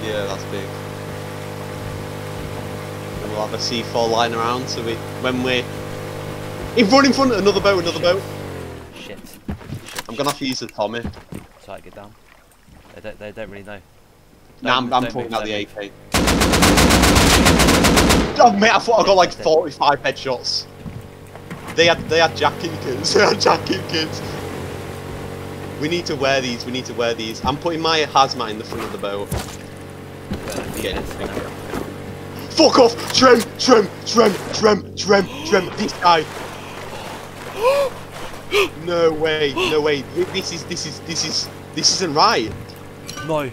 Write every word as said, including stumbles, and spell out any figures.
Yeah, that's big. And we'll have a C four lying around, so we, when we in front, in front, another boat, another boat. Shit. I'm gonna have to use the Tommy. Sorry, get down. They don't, they don't really know. Nah, I'm, Don't- I'm don't pulling move, out the don't A K. Oh mate, I thought I got like forty-five headshots. They had, they had jacket kits. They had jacket kits. We need to wear these. We need to wear these. I'm putting my hazmat in the front of the boat. move. Get it. Fuck off! Trem, Trem, Trem, Trem, Trem, Trem. This guy. No way, no way. This is, this is, this is, this isn't right. No,